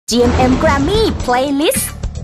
GMM Grammy Playlist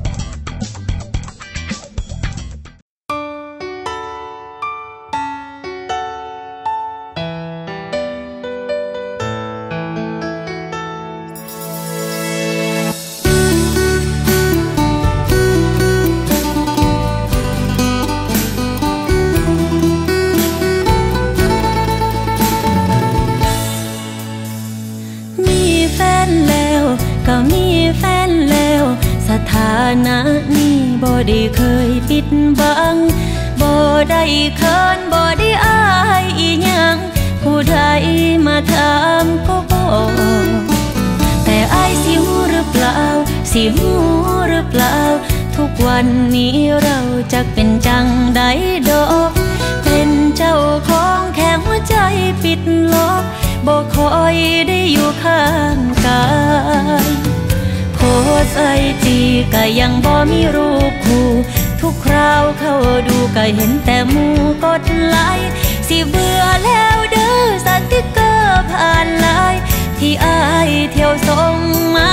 สถานะนี้บ่ได้เคยปิดบังบ่ได้เขินบ่ได้อายอีหยังผู้ใดมาถามก็บอกแต่อายสิหูหรือเปล่าสิหูหรือเปล่าทุกวันนี้เราจะเป็นจังใดดอกเป็นเจ้าของแค่หัวใจปิดล็อกบ่คอยได้อยู่ข้างกายโพสไอจีก็ยังบ่มีรูปคู่ทุกคราวเข้าดูก็เห็นแต่หมู่กดไลค์สิเบื่อแล้วเด้อสติ๊กเกอร์ผ่านไลน์ที่อายเที่ยวส่งมา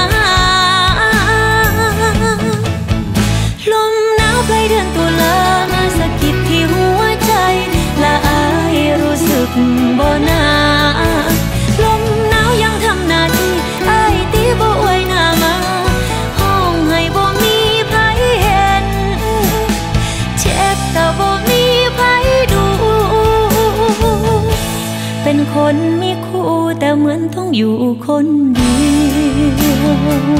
ลมหนาวปลายเดือนตุลามาสะกิดที่หัวใจและอายรู้สึกบ่น่าลมหนาวยังทำหน้าที่อายตีบ่อวยหน้ามาห้องให้บ่มีไผเห็นเช็ดก็บ่มีไผดูเป็นคนมีคู่แต่เหมือนต้องอยู่คนเดียว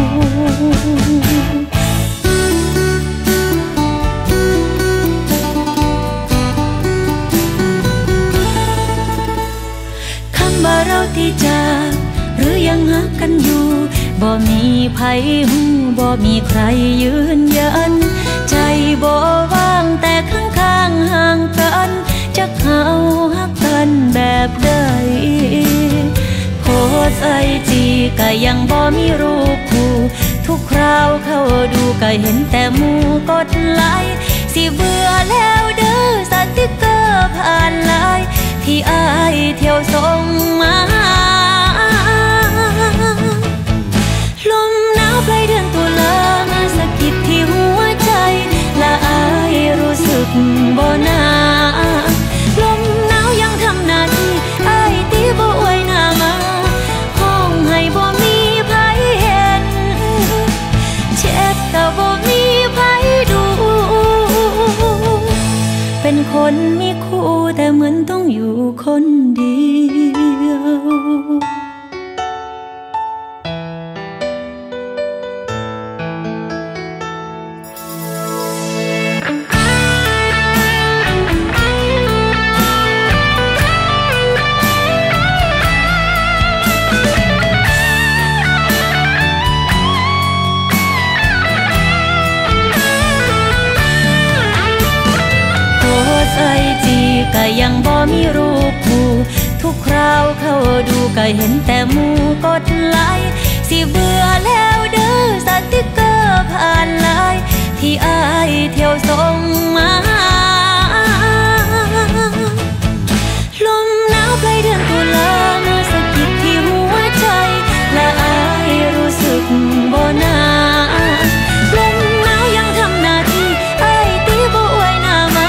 ว่าเราที่จากหรือยังหักกันอยู่บ่มีไผหูบ่มีใครยืนยันใจบ่ว่างแต่ข้างๆห่างกันจะเขาหักกันแบบใดโพสไอจีก็ยังบ่มีรูปคู่ทุกคราวเข้าดูก็เห็นแต่หมู่กดไลค์สิเบื่อแล้วเด้อสติ๊กเกอร์ผ่านไลน์ที่อายเที่ยวส่งมาลมหนาวปลายเดือนตุลามาสะกิดที่หัวใจและอายรู้สึกบ่น่าลมหนาวยังทำหน้าที่อายตีบ่อวยหน้ามาห้องให้บ่มีไผเห็นเช็ดก็บ่มีไผดูเป็นคนมีคู่แต่เหมือนต้องอยู่คนเดียวไอจีก็ยังบ่มีรูปคู่ทุกคราวเข้าดูก็เห็นแต่หมู่กดไลค์สิเบื่อแล้วเด้อสติ๊กเกอร์ผ่านไลน์ที่อายเที่ยวส่งมาลมหนาวปลายเดือนตุลามาสะกิดที่หัวใจและอายรู้สึกบ่น่าลมหนาวยังทำหน้าที่อายตีบ่อวยหน้ามา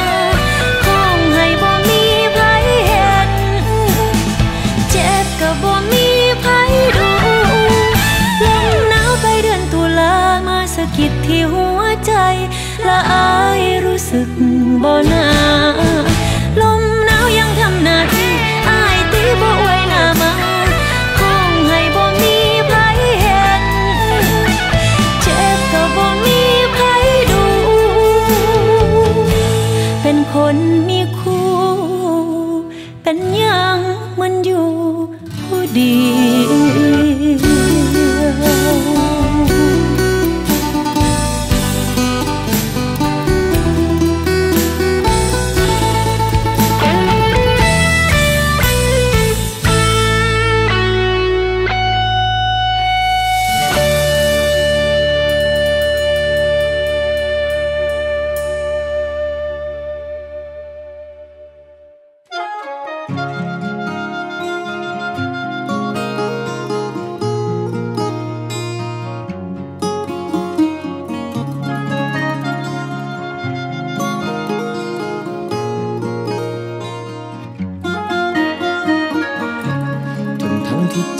ก็บ่มีไผดูลมหนาวไปเดือนตุลามาสะกิดที่หัวใจและอายรู้สึกบ่น่าลมหนาวยังทำหน้าที่อายตีบ่อวยหน้ามาห้องให้บ่มีไผเห็นเจ็บก็บ่มีไผดูเป็นคนมีคู่เป็นยังมันอยู่ดี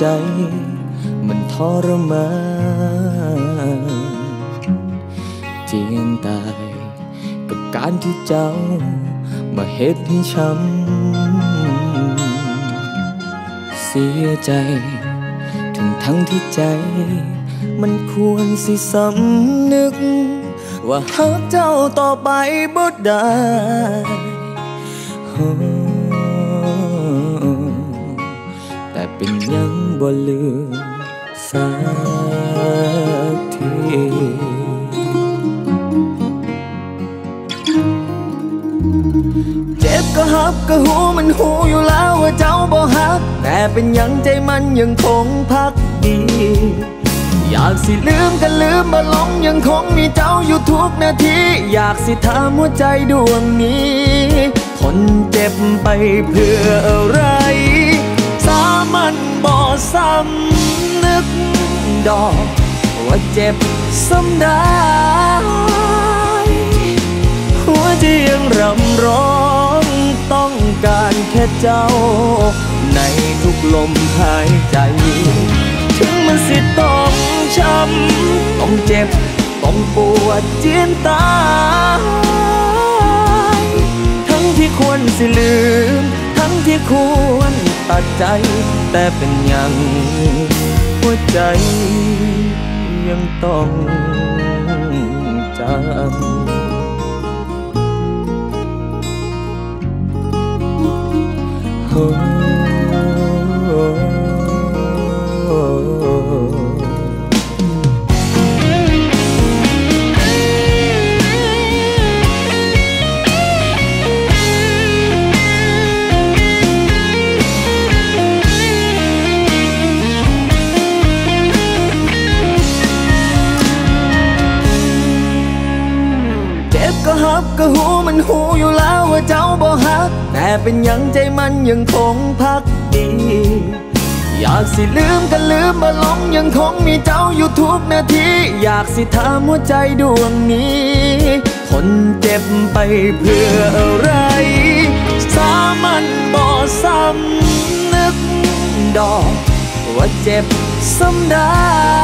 ใจมันทรมานเจียนตายกับการที่เจ้ามาเฮ็ดให้ช้ำเสียใจทั้งที่ใจมันควรสิสำนึกว่าฮักเจ้าต่อไปบ่ได้แต่เป็นยังบ่ลืมสักทีเจ็บก็ฮับก็หูมันหูอยู่แล้วว่าเจ้าบ่ฮักแต่เป็นยังใจมันยังคงพักดีอยากสิลืมก็ลืมบ่ลงยังคงมีเจ้าอยู่ทุกนาทีอยากสิถามหัวใจดวงนี้ทนเจ็บไปเพื่ออะไรสามันบ่ซ้ำนึกดอกว่าเจ็บซ้ำได้หัวใจยังรำร้องต้องการแค่เจ้าในทุกลมหายใจถึงมันสิต้องช้ำต้องเจ็บต้องปวดเจียนตายทั้งที่ควรสิลืมทั้งที่ควรตัดใจแต่เป็นยังหัวใจยังต้องจำก็ฮับก็หูมันหูอยู่แล้วว่าเจ้าบ่ฮักแต่เป็นยังใจมันยังคงพักดีอยากสิลืมก็ลืมบ่ลงยังคงมีเจ้าอยู่ทุกนาทีอยากสิถามหัวใจดวงนี้ทนเจ็บไปเพื่ออะไรสามันบ่ซ้ำนึกดอกว่าเจ็บซ้ำได้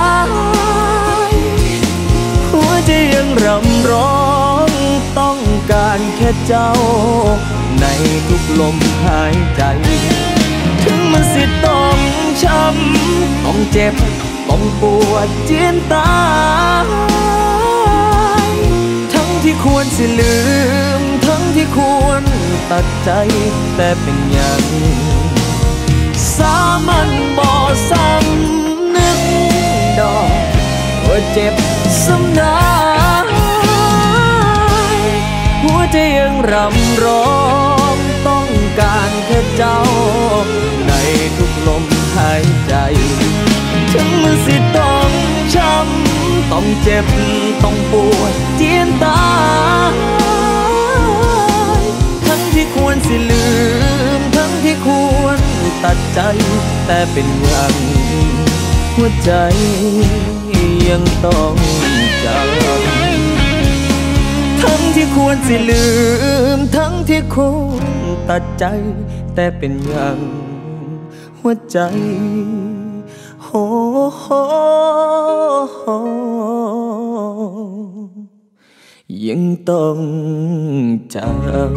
หัวใจยังรำร้องต้องการแค่เจ้าในทุกลมหายใจถึงมันสิต้องช้ำต้องเจ็บต้องปวดเจียนตายทั้งที่ควรสิลืมทั้งที่ควรตัดใจแต่เป็นยังสามันบ่ซ้ำนึกดอกว่าเจ็บซ้ำได้หัวใจยังรำร้องต้องการแค่เจ้าในทุกลมหายใจถึงมันสิต้องช้ำต้องเจ็บต้องปวดเจียนตายทั้งที่ควรสิลืมทั้งที่ควรตัดใจแต่เป็นยังหัวใจยังต้องจำทั้งที่ควรสิลืมทั้งที่ควรตัดใจแต่เป็นยังหัวใจโหยังต้องจำ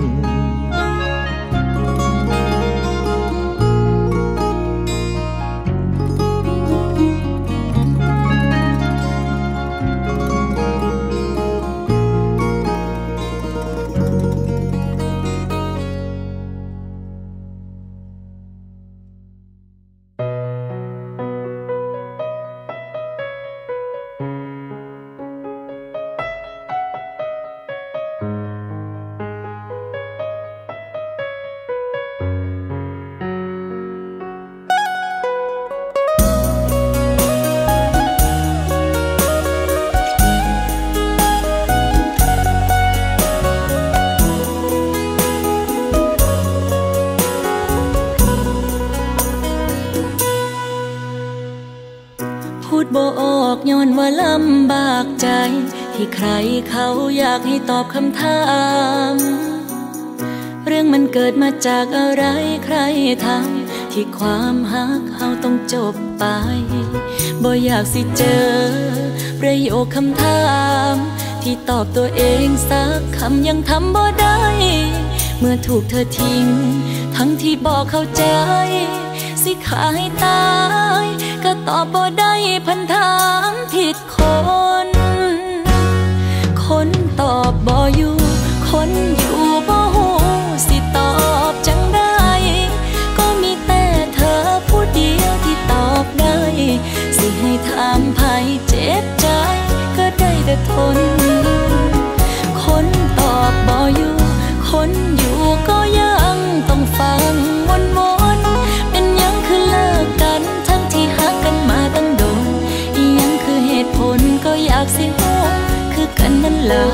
บ่ออกย้อนว่าลำบากใจที่ใครเขาอยากให้ตอบคำถามเรื่องมันเกิดมาจากอะไรใครทำที่ความฮักเฮาต้องจบไปบ่อยากสิเจอประโยคคำถามที่ตอบตัวเองสักคำยังทำบ่ได้เมื่อถูกเธอทิ้งทั้งที่บอกเข้าใจสิขาให้ตายก็ตอบบ่ได้พันถามผิดคนคนตอบบ่อยู่คนอยู่บ่ฮู้สิตอบจังได้ก็มีแต่เธอผู้เดียวที่ตอบได้สิให้ถามไผเจ็บใจก็ได้แต่ทนคนตอบบ่อยู่คนอยู่ก็ยังต้องฟังวนๆเป็นยังคือเลิกกันทั้งที่ฮักกันมาตั้งโดนอีหยังคือเหตุผลก็อยากสิฮู้คือกันนั่นล่ะ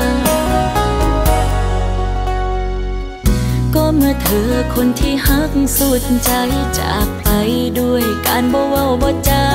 ก็เมื่อเธอคนที่ฮักสุดใจจากไปด้วยการบ่เว้าบ่จา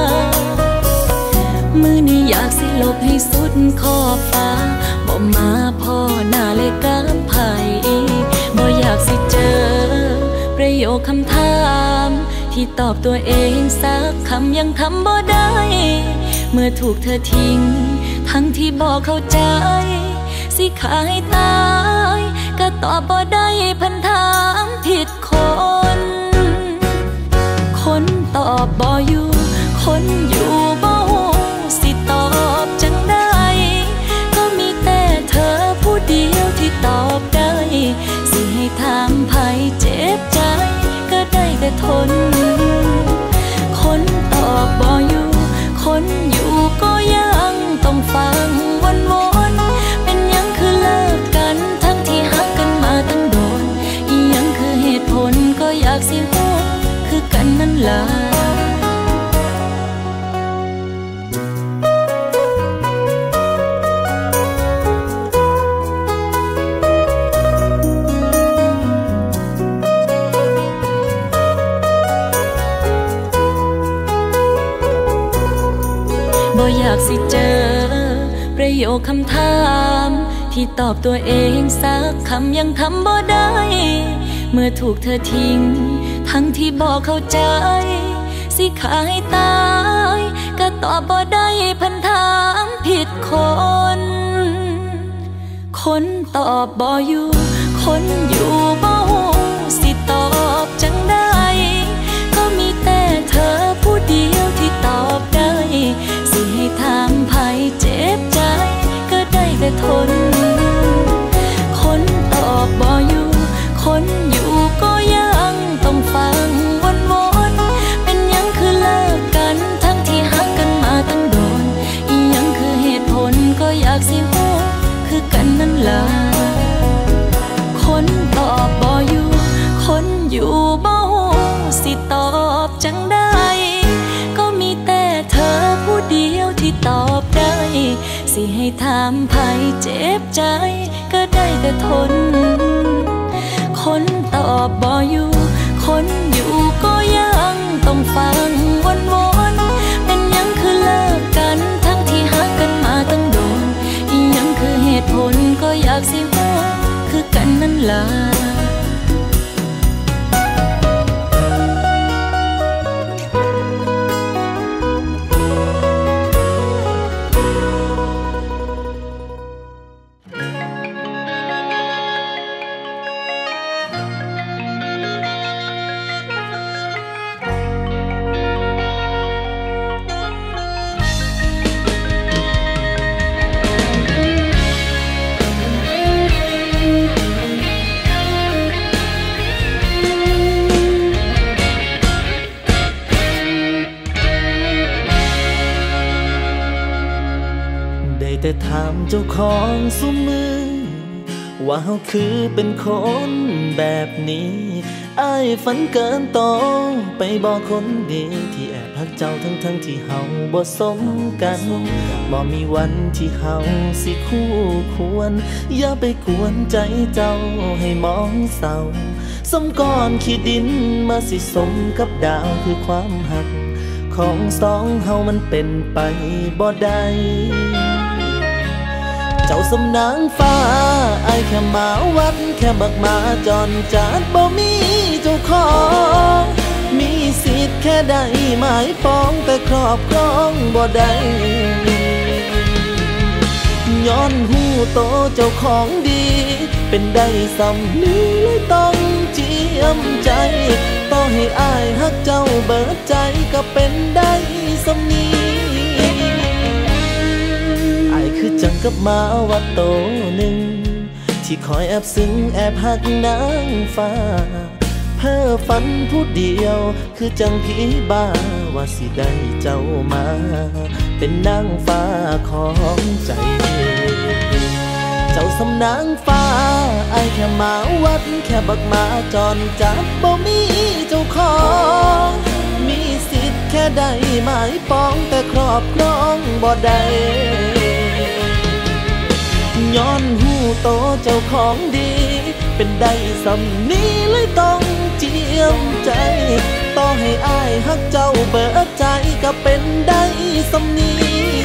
มือนี้อยากสิลบให้สุดขอบฟ้าบ่มาพ่อหน้าเลยกับไผบ่อยากสิเจอประโยคคำถามที่ตอบตัวเองสักคำยังทำบ่ได้เมื่อถูกเธอทิ้งทั้งที่บอกเข้าใจสิขาให้ตายก็ตอบบ่ได้พันถามผิดคนคนตอบบ่อยู่คนอยู่บ่ฮู้สิตอบจังได้ก็มีแต่เธอผู้เดียวที่ตอบได้สิให้ถามไผเจ็บใจก็ได้แต่ทนคนตอบบ่อยู่คนอยู่ก็ยังต้องฟังวนๆเป็นยังคือเลิกกันทั้งที่ฮักกันมาตั้งโดนอีหยังคือเหตุผลก็อยากสิฮู้คือกันนั่นล่ะบ่อยากสิเจอประโยคคำถามที่ตอบตัวเองสักคำยังทำบ่ได้เมื่อถูกเธอทิ้งทั้งที่บอกเข้าใจสิขาให้ตายก็ตอบบ่ได้พันถามผิดคนคนตอบบ่อยู่คนอยู่บ่ฮู้สิตอบจังได้ก็มีแต่เธอผู้เดียวที่ตอบได้สิให้ถามไผเจ็บใจก็ได้แต่ทนคนตอบบ่อยู่คนอยู่ก็ยังต้องฟังวนๆเป็นยังคือเลิกกันทั้งที่ฮักกันมาตั้งโดนอีหยังคือเหตุผลก็อยากสิฮู้คือกันนั่นล่ะคนตอบบ่อยู่คนอยู่บ่ฮู้สิตอบจังได้ก็มีแต่เธอผู้เดียวที่ตอบได้สิให้ถามไผเจ็บใจก็ได้แต่ทนคนตอบบ่อยู่คนอยู่ก็ยังต้องฟังวนๆเป็นยังคือเลิกกันทั้งที่ฮักกันมาตั้งโดนอีหยังคือเหตุผลก็อยากสิฮู้คือกันนั่นล่ะแต่ถามเจ้าของซุมือว่าเฮาคือเป็นคนแบบนี้อ้ายฝันเกินโตไปบอกคนดีที่แอบพักเจ้าทั้งที่เฮาบ่สมกันบ่มีวันที่เฮาสิคู่ควรอย่าไปกวนใจเจ้าให้มองเศร้าสมก้อนขี้ดินมาสิสมกับดาวคือความหักของสองเฮามันเป็นไปบ่ได้เจ้าสำนางฟ้าไอแค่มาวัดแค่บักมาจอนจัดบ่มีเจ้าของมีสิทธิ์แค่ได้หมายปองแต่ครอบครองบ่ได้ย้อนหูโตเจ้าของดีเป็นได้สำนึกเลยต้องเจียมใจต่อให้อายฮักเจ้าเบิดใจก็เป็นได้สำนีอายคือจังกับหมาวัดโตหนึ่งที่คอยแอบซึ้งแอบหักนางฟ้าเพ้อฝันผู้เดียวคือจังผีบ้าว่าสิได้เจ้ามาเป็นนางฟ้าของใจเจ้าสำนางฟ้าไอ้แค่หมาวัดแค่บักหมาจรจัดบ่มีเจ้าของมีสิทธิ์แค่ได้หมายปองแต่ครอบครองบ่ได้ย้อนหูโตเจ้าของดีเป็นได้สำนี้เลยต้องเจียมใจต่อให้อายฮักเจ้าเบิดใจก็เป็นได้สำนี้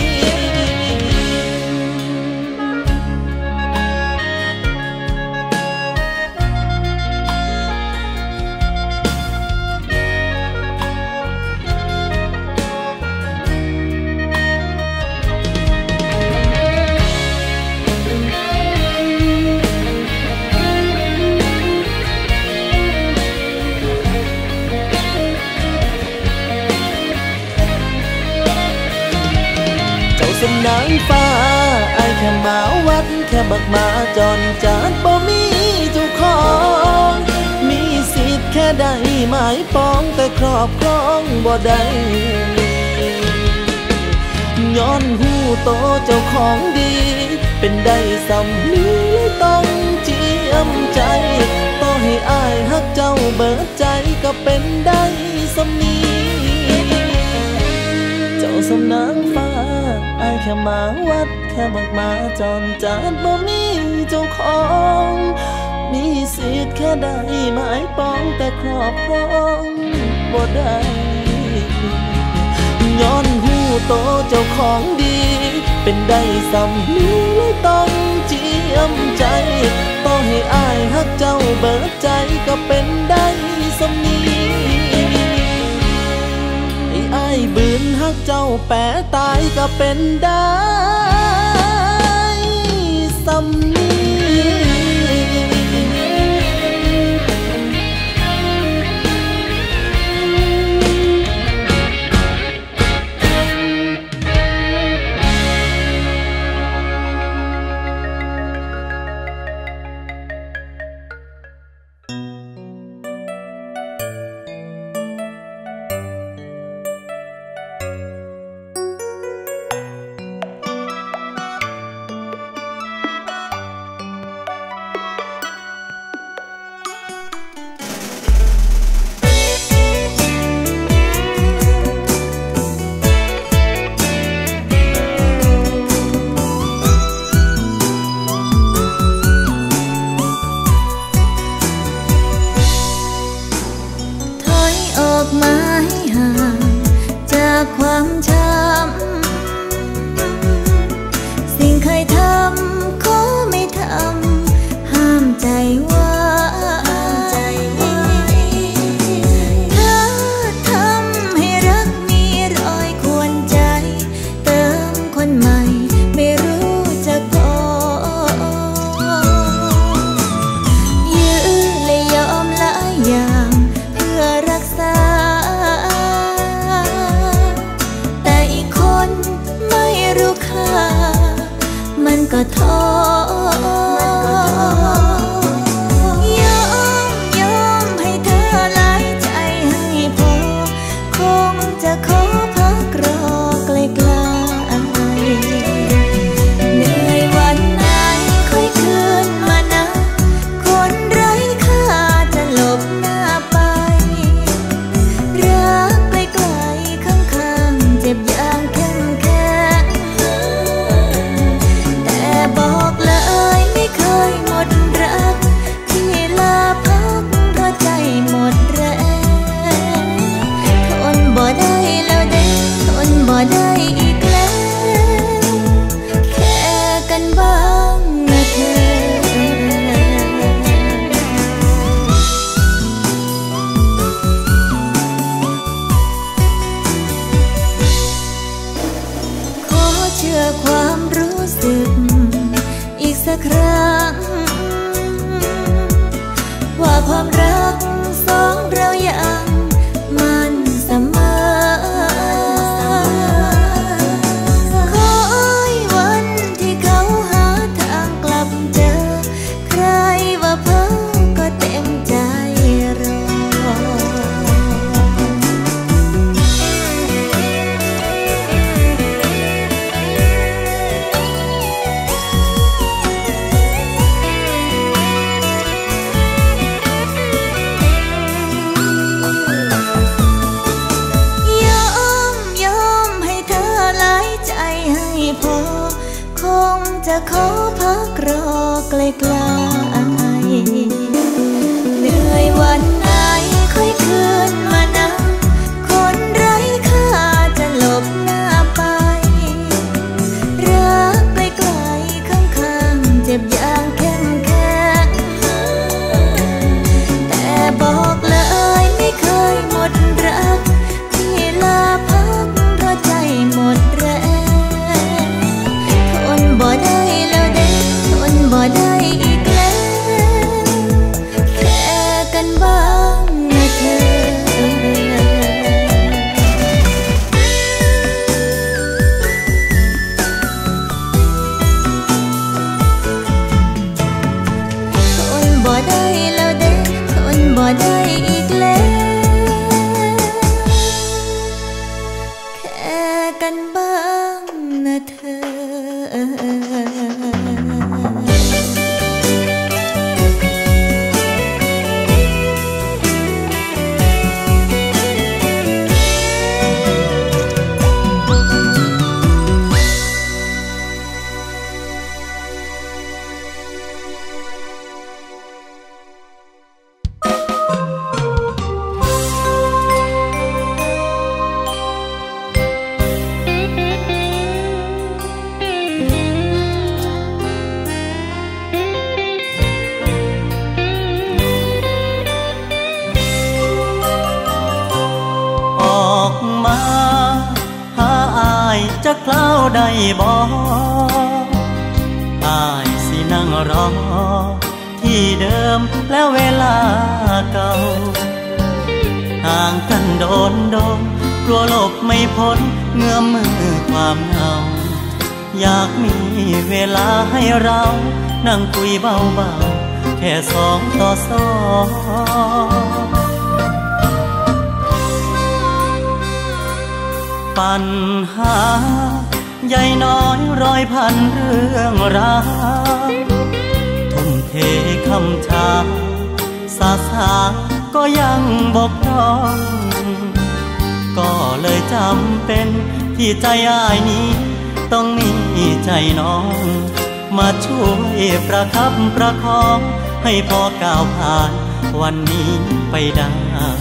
สำนางฟ้าไอ้แค่หมาวัดแค่บักหมาจรจัดบ่มีเจ้าของมีสิทธิ์แค่ได้หมายปองแต่ครอบครองบ่ได้ย้อนหูโตเจ้าของดีเป็นได้สำนึกต้องเจียมใจต่อให้อายฮักเจ้าเบิดใจก็เป็นได้สำนีเจ้าสำนางฟ้าไอ้แค่หมาวัดแค่บักหมาจรจัดบ่มีเจ้าของมีสิทธิ์แค่ได้หมายปองแต่ครอบครองบ่ได้ย้อนหูโตเจ้าของดีเป็นได้สำนึกเลยต้องเจียมใจต่อให้อายฮักเจ้าเบิดใจก็เป็นได้สำนี้ไอ้บืนฮักเจ้าแปะตายก็เป็นได้สำนีความช้ำสิ่งเคยทำขอไม่ทำห้ามใจไว้ถ้าทำให้รักมีรอยควรใจเติมคนใหม่ไม่รู้จะพอยื้อและยอมหลายอย่างเพื่อรักษามันก็ท้อยอมให้เธอหลายใจให้พอคงจะขอพักรอไกลๆเหนื่อยวันไหนค่อยคืนมานะคนไร้ค่าจะหลบหน้าไปรักไกลๆข้างๆเจ็บอย่างเข้มแข็งบอกเลยไม่ความรู้สึกอีกสักครั้งว่าความรักสองเรายังมันเสมอขอวันที่เขาหาทางกลับเจอใครว่าเพ้อก็เต็มใจรอคงจะขอพักรอไกลๆเหนื่อยวันไหนค่อยคืนมานั่งคนไร้ค่าจะหลบหน้าไปรักไกลๆข้างๆเจ็บอย่างเข้มแข็งแต่บอกเลยไม่เคยหมดรักที่ลาพักเพราะใจหมดแรงบ่ได้แล้วเด้ทนบ่ได้อีกแล้วแค่กันบ้างนะเธอทนบ่ได้แล้วเด้ทนบ่ได้อีกแล้วแค่กันบ้างนะเธอจะเคล้าได้บ่อ้ายสินั่งรอที่เดิมแล้วเวลาเก่าห่างกันโดนกลัวหลบไม่พ้นเงื้อมมือความเหงาอยากมีเวลาให้เรานั่งคุยเบาๆแค่2 ต่อ 2ปัญหาใหญ่น้อย100 พันเรื่องราวทุ่มเทคำชาสาก็ยังบกพร่องก็เลยจำเป็นที่ใจอ้ายนี้ต้องมีใจน้องมาช่วยประคับประคองให้พอก้าวผ่านวันนี้ไปได้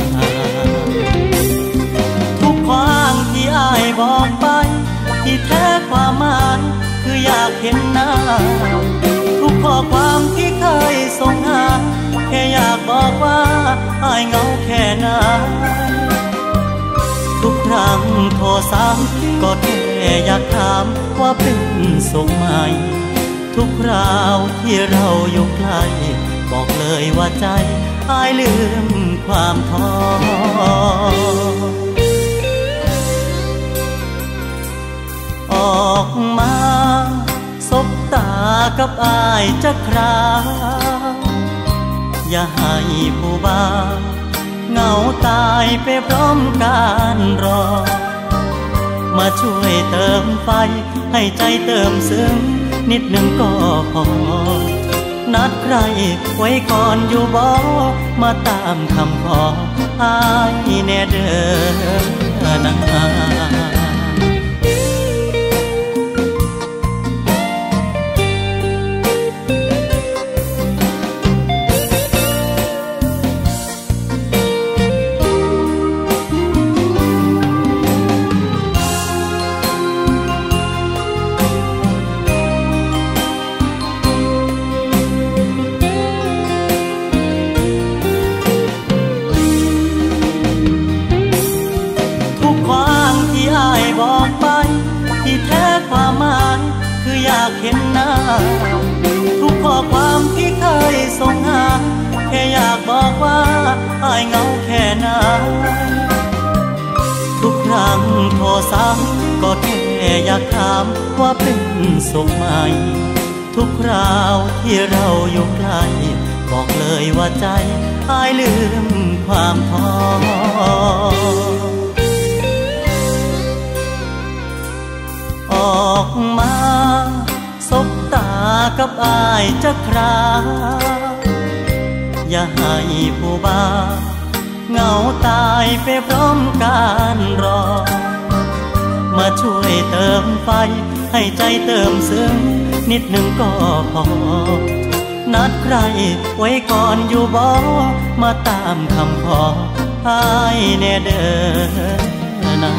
ทุกความที่อ้ายบอกไปที่แท้ความหมายคืออยากเห็นหน้าทุกข้อความที่เคยส่งหาแค่อยากบอกว่าอ้ายเหงาแค่ไหนทุกครั้งโทรซ้ำก็แค่อยากถามว่าเป็นสุขไหมทุกคราวที่เราอยู่ใกล้บอกเลยว่าใจอ้ายลืมความท้อออกมาสบตากับอ้ายจะคราอย่าให้ผู้บ้าเหงาตายไปพร้อมการรอมาช่วยเติมไฟให้ใจเติมซึ้งนิดหนึ่งก็พอนัดใครไว้ก่อนอยู่บ่มาตามคำขออ้ายแน่เด้อนะายเหงาแค่ไหนทุกครั้งโทรซ้ำก็แค่อยากถามว่าเป็นสุขไหมทุกคราวที่เราอยู่ใกล้บอกเลยว่าใจอายลืมความท้อออกมาสบตากับอายจะคราอย่าให้ผู้บ้าเหงาตายไปพร้อมการรอมาช่วยเติมไฟให้ใจเติมซึ้งนิดหนึ่งก็พอนัดใครไว้ก่อนอยู่บ่มาตามคำขอให้แน่เด้อนา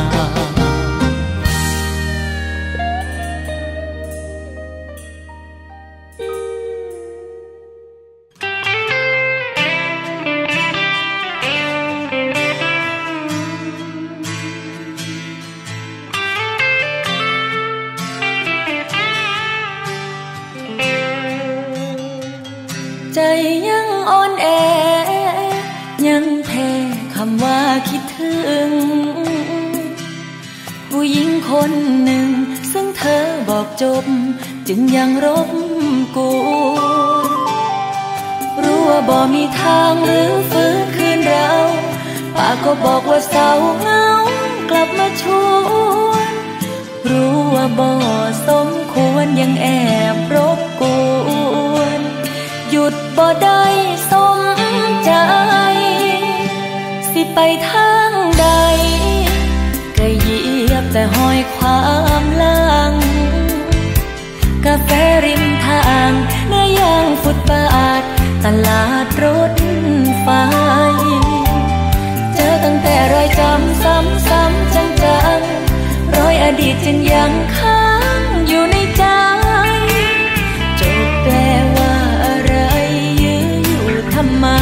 ใจยังอ่อนแอยังแพ้คำว่าคิดถึงผู้หญิงคนหนึ่งซึ่งเธอบอกจบจึงยังรบกวนรู้ว่าบ่มีทางหรือฟื้นคืนเราปากก็บอกว่าเศร้าเหงากลับมาชวนรู้ว่าบ่สมควรยังแอบรบกวนหยุดบ่ได้สมใจสิไปทางใดก็เหยียบแต่ห้อยความหลังกาแฟริมทางเนื้อย่างฟุตบาทตลาดรถไฟเจอตั้งแต่รอยจำซ้ำๆจังๆรอยอดีตจึงยังค้างอยู่ในใจจบแปลว่าอะไรยื้ออยู่ทำไม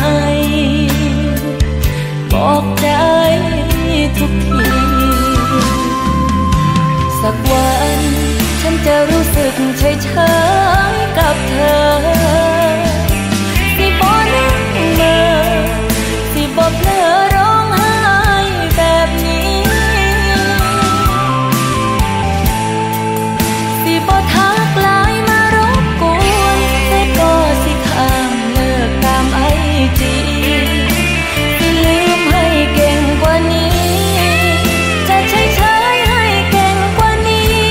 บอกใจทุกทีสักวันฉันจะรู้สึกเฉยๆกับเธอสิบ่นึกเมื่อสิบ่เพลอร้องไห้แบบนี้สิบ่ทักไลน์มารบกวนแต่ก็สิข้ามเลิกตามไอจีสิลืมให้เก่งกว่านี้จะเฉยๆให้เก่งกว่านี้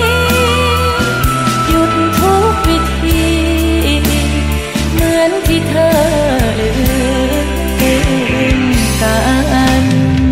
หยุดทุกวิธีเหมือนที่เธอลืมกัน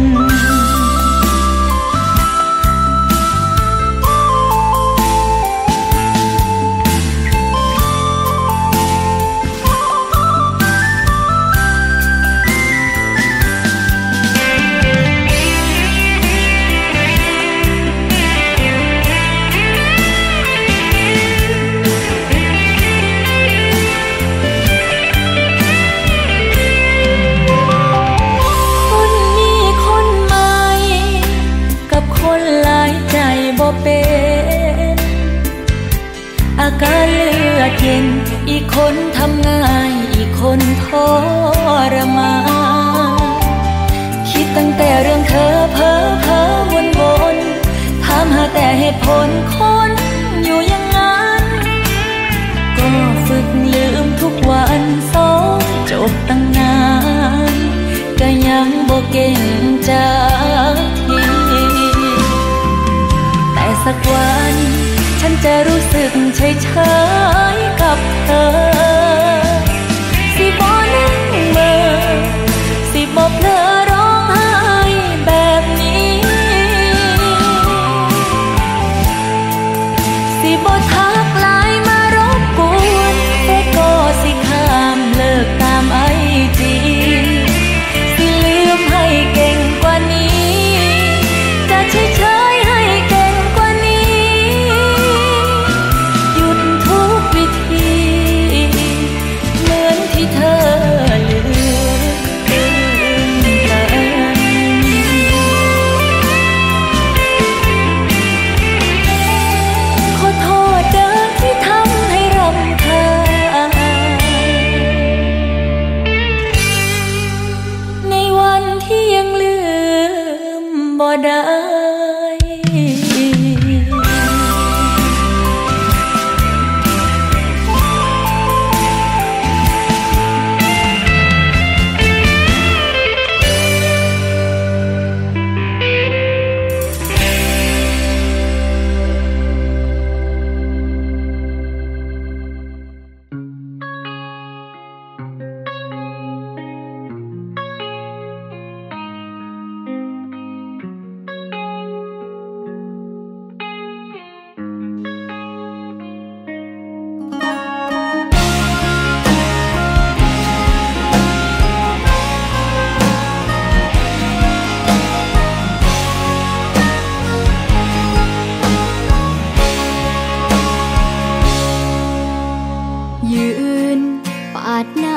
เป็นอาการเลือดเย็นอีกคนทำง่ายอีกคนทรมานคิดตั้งแต่เรื่องเธอเพ้อวนถามหาแต่เหตุผลคนอยู่อย่างนั้นก็ฝึกลืมทุกวันสองจบตั้งนานก็ยังบ่เก่งจากทีสักวันฉันจะรู้สึกเฉยๆกับเธอสิบ่นึกเมื่อสิบ่เพลอร้องไห้แบบนี้สิบ่ทักไลน์มารบกวนแต่ก็สิข้ามเลิกตามไอจีสิลืมให้เก่งกว่านี้จะเฉยๆให้เก่งหยุดทุกวิธี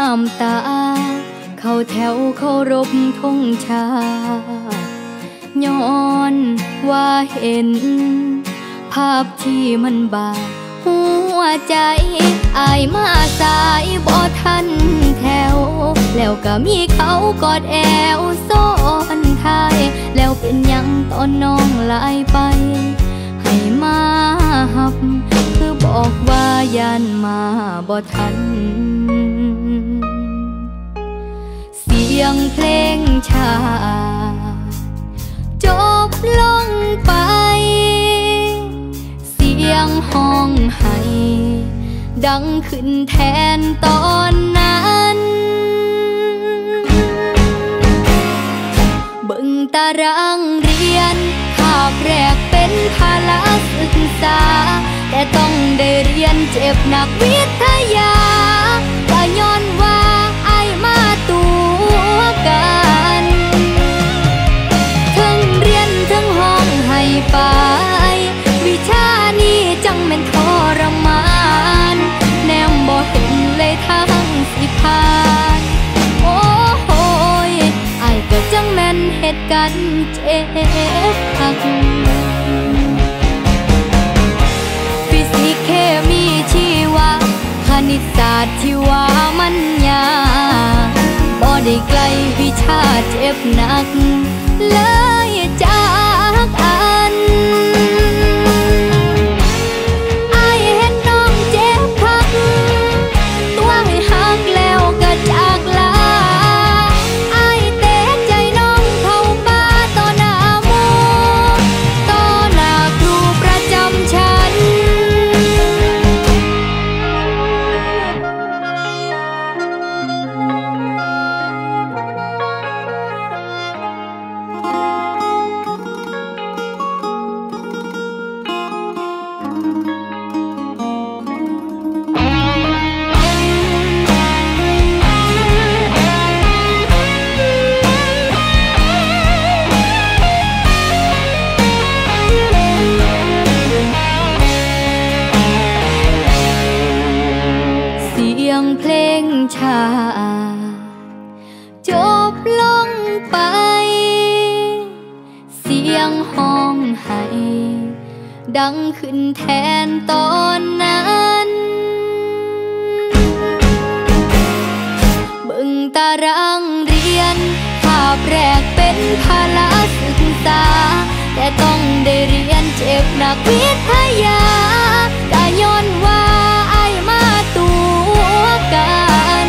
ำตาเข้าแถวเคารพธงชาติย้อนว่าเห็นภาพที่มันบาดหัวใจอายมาสายบ่ทันแถวแล้วก็มีเขากอดแอวซ้อนท้ายแล้วเป็นยังตอนน้องลายไปให้มาหับคือบอกว่ายันมาบ่ทันเสียงเพลงชาจบลงไปเสียงห้องไห้ดังขึ้นแทนตอนนั้นเบิ่งตารางเรียนคาบแรกเป็นภาระศึกษาแต่ต้องได้เรียนเจ็บหนักวิทยาก็ย้อนว่าไอ้มาตัวกันทั้งเรียนทั้งห้องให้ไปวิชานี้จังแม่นทรมานแนมบ่เห็นเลยทั้งสิผ่านโอ้โหไอ้ก็จังแม่นเหตุกันเจ็บหักฟิสิกส์เคมีชีวะคณิตศาสตร์ที่ว่ามันยากบ่ได้ไกลวิชาเจ็บหนักเลยจากอันไอ้เห็นน้องเจ็บพักตัวให้หักแล้วก็จากลาไอ้เตะใจน้องเข้าป่าต่อหน้าหมู่ต่อหน้าครูประจำชั้นเพลงชาจบลงไปเสียงห้องไห้ดังขึ้นแทนตอนนั้นเบิ่งตารางเรียนคาบแรกเป็นภาระศึกษาแต่ต้องได้เรียนเจ็บหนักวิทยาก็ย้อนว่าไอ้มาตัวกัน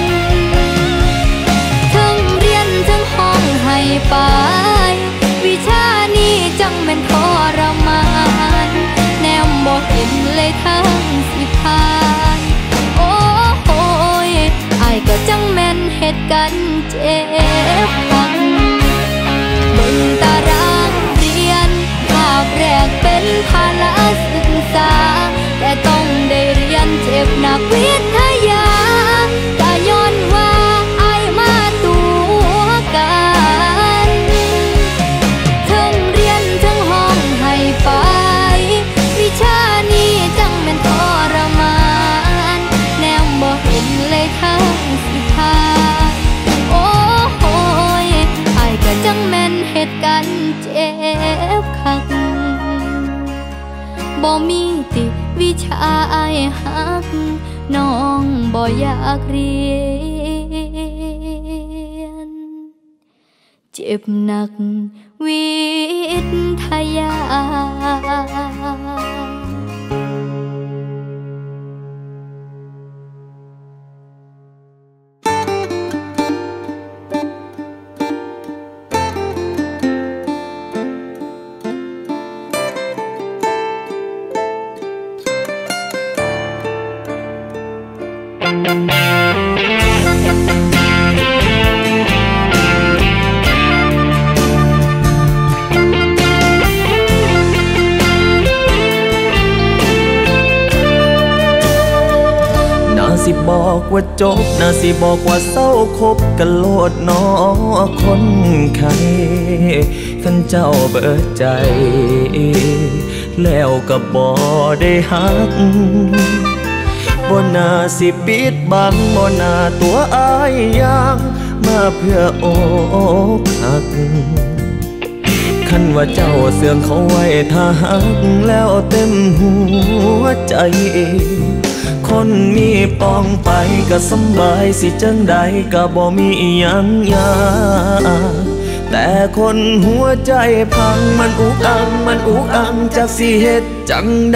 ทั้งเรียนทั้งห้องให้ไปวิชานี้จังแม่นทรมานแนมบ่เห็นเลยทั้งสิผ่านโอ้โหไอ้ก็จังแม่นเหตุกันเจ็บหักเบิ่งตารางเรียนคาบแรกเป็นภาระศึกษาแต่ต้องได้เรียนเจ็บหนักวิทยาก็ย้อนว่าไอ้มาตัวกันทั้งเรียนทั้งห้องให้ไปวิชานี้จังแม่นทรมานแนมบ่เห็นเลยทั้งสิผ่านโอ้โหไอ้ก็จังแม่นเหตุกันเจ็บคักบ่มีติวิชาอายหักน้องบ่อยากเรียนเจ็บหนักวิทยาสิบอกว่าจบน่าสิบอกว่าเศร้าคบกันโลดน้อคนไข้ขันเจ้าเบิดใจแล้วก็บ่ได้ฮักบ่น่าสิปิดบังบ่น่าตัวอายอย่างมาเพื่ออกหักคันว่าเจ้าเสื่อมเขาไว้ถ้าหักแล้วเต็มหัวใจคนมีปองไปก็สำบายสิจังใดก็บ่มีอิหยังยากแต่คนหัวใจพังมันอุกอังจักสิเฮ็ดจังใด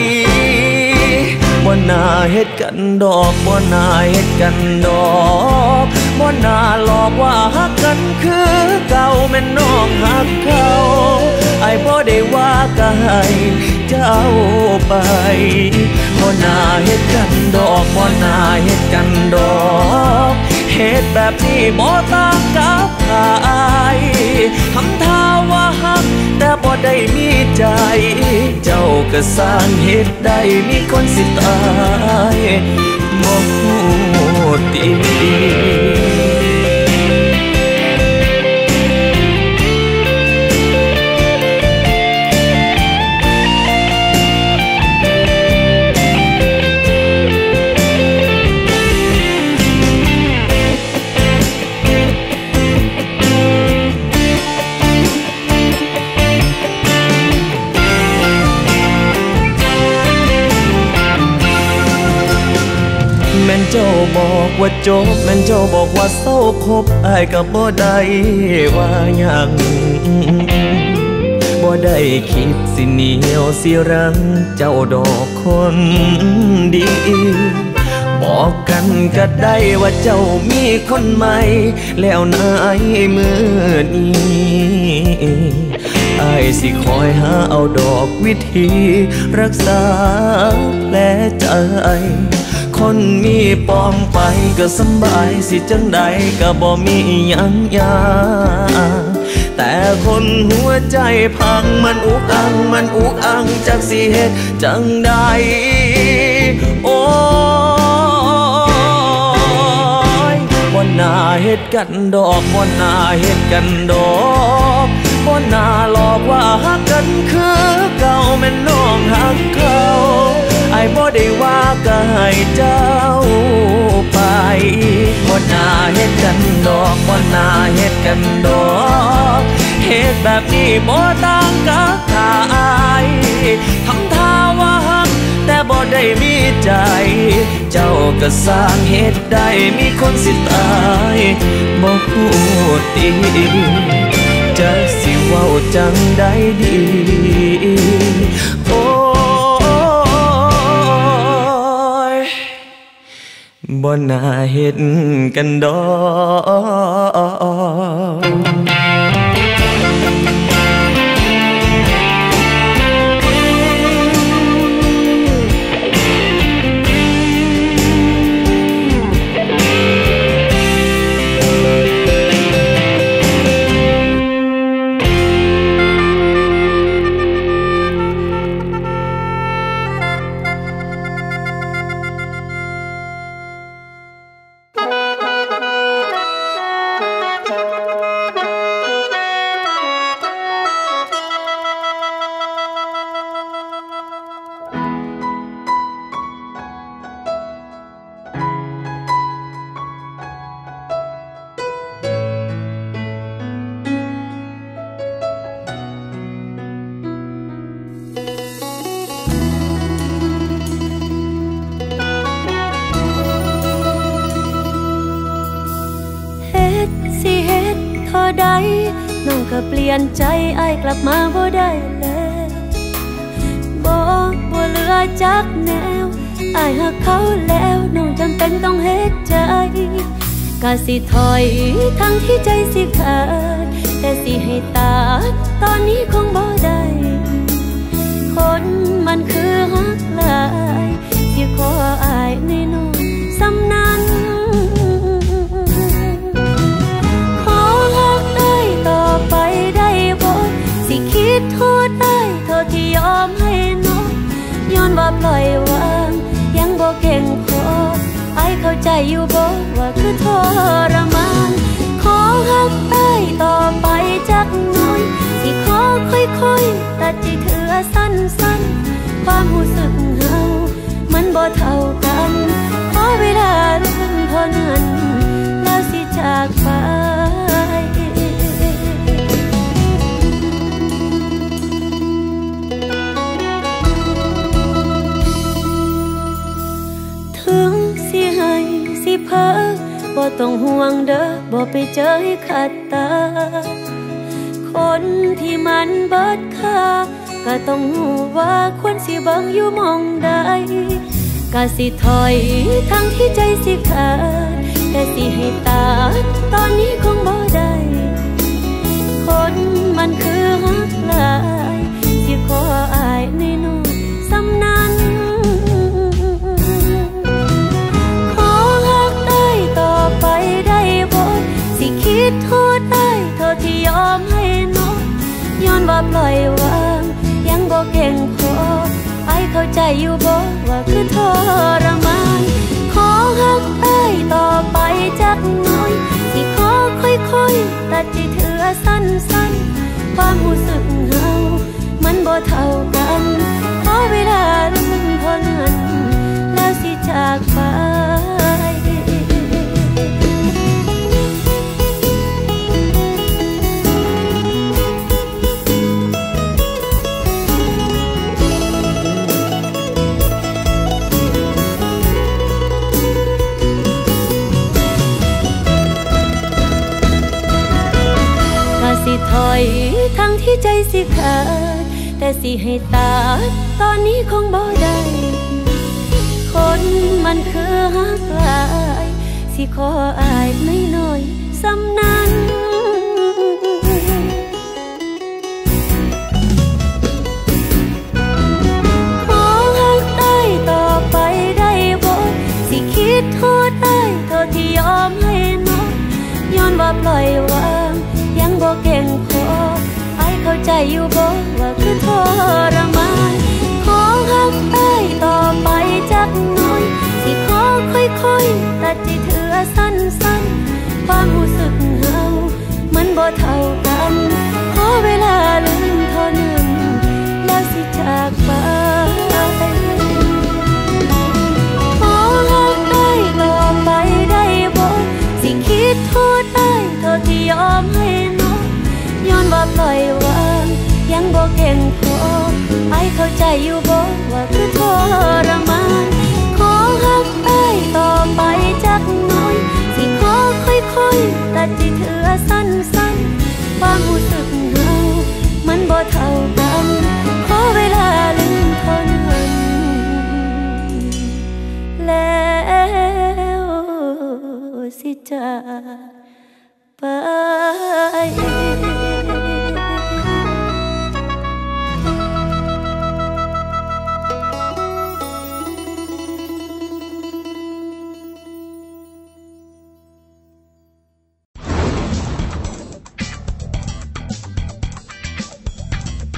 บ่น่าเฮ็ดกันดอกบ่น่าเฮ็ดกันดอกบ่น่าหลอกว่าฮักกันคือเก่าแม่นน้องฮักเขาอ้ายบ่ได้ว่าก็ให้เจ้าไปบ่น่าเฮ็ดกันดอกบ่น่าเฮ็ดกันดอกเฮ็ดแบบนี้บ่ต่างกับใครทำท่าว่าฮักแต่บ่ได้มีใจเจ้าก็สร้างเฮ็ดได้มีคนสิตายบ่ฮู้ติแม่นเจ้าบอกว่าจบแม่นเจ้าบอกว่าเศร้าคบอ้ายก็บ่ได้ว่าหยังบ่ได้คิดสิเหนียวสิรังเจ้าดอกคนดีบอกกันก็ได้ว่าเจ้ามีคนใหม่แล้วนายมื้อนี้อ้ายสิคอยหาเอาดอกวิธีรักษาแผลใจคนมีปองไปก็สำบายสิจังใดก็บ่มีหยังยากแต่คนหัวใจพังมันอุกอังจักสิเฮ็ดจังใดโอ้ยบ่น่าเฮ็ดกันดอกบ่น่าเฮ็ดกันดอกบ่น่าหลอกว่าฮักกันคือเก่าแม่นน้องฮักเขาอ้ายบ่ได้ว่าก็ให้เจ้าไปบ่น่าเฮ็ดกันดอกบ่น่าเฮ็ดกันดอกเฮ็ดแบบนี้บ่ต่างกับใครทำท่าว่าฮักแต่บ่ได้มีใจเจ้าก็สร้างเฮ็ดได้มีคนสิตายบ่ฮู้ติจักสิเว้าจังใดดีโอ้บ่น่าเฮ็ดกันดอกน้องก็เปลี่ยนใจอ้ายกลับมาบ่ได้แล้วบ่เหลือจักแนวอ้ายหักเขาแล้วน้องจำเป็นต้องเฮ็ดใจก็สิถอยทั้งที่ใจสิขาดแต่สิให้ตาตอนนี้คงบ่ได้คนมันคือหักหลายสิขออ้ายในน้องสำนั้นไปได้บ่สิคิดโทษได้เท่าที่ยอมให้น้องย้อนว่าปล่อยวางยังบ่เก่งพอไอ้เข้าใจอยู่บ่ว่าคือทรมานขอฮักไอ้ต่อไปจักหน่อยสิขอค่อยๆตัดใจเถื่อสั้นๆความรู้สึกเฮามันบ่เท่ากันจากไปถึงสิให้สิเพ้อบ่ต้องห่วงเด้อบ่ไปเจอให้ขัดตาคนที่มันเบิดค่าก็ต้องรู้ว่าควรสิเบิ่งอยู่มองใดก็สิถอยทั้งที่ใจสิขาดแต่สิให้ตาตอนนี้คงบ่ได้คนมันคือฮักหลายสิขออายน้อยๆสำนั้นขอฮักได้ต่อไปได้บ่สิคิดโทษได้เท่าที่ยอมให้น้องย้อนว่าปล่อยวางยังบ่เก่งพอไอ้เข้าใจอยู่บ่ว่าคือทรมานขอฮักได้ต่อไปจักหน่อยสิขอค่อยๆตัดใจเถือสั้นๆความรู้สึกเฮามันบ่เท่ากันขอเวลาลืมเท่านั้นแล้วสิจากไปสิถอยทั้งที่ใจสิขาดแต่สิให้ตาตอนนี้คงบ่ได้คนมันคือฮักหลายสิขออายน้อยๆสำนั้นขอฮักได้ต่อไปได้บ่สิคิดโทษได้เท่าที่ยอมให้น้องย้อนว่าปล่อยวางยังบ่เก่งพอไอ้เข้าใจอยู่บ่ว่าคือทรมานขอฮักได้ต่อไปจักหน่อยสิขอค่อยๆตัดใจเถือสั้นๆความรู้สึกเฮามันบ่เท่ากันขอเวลาลืมเท่านั้นแล้วสิจากไปขอฮักได้ต่อไปได้บ่สิคิดโทษได้เท่าที่ยอมให้ย้อนว่าปล่อยวางยังบ่เก่งพอไอ้เข้าใจอยู่บ่ว่าคือทรมานขอฮักได้ต่อไปจักหน่อยสิขอค่อยๆตัดใจเถือสั้นๆความรู้สึกเฮามันบ่เท่ากันขอเวลาลืมเท่านั้นแล้วสิจากไป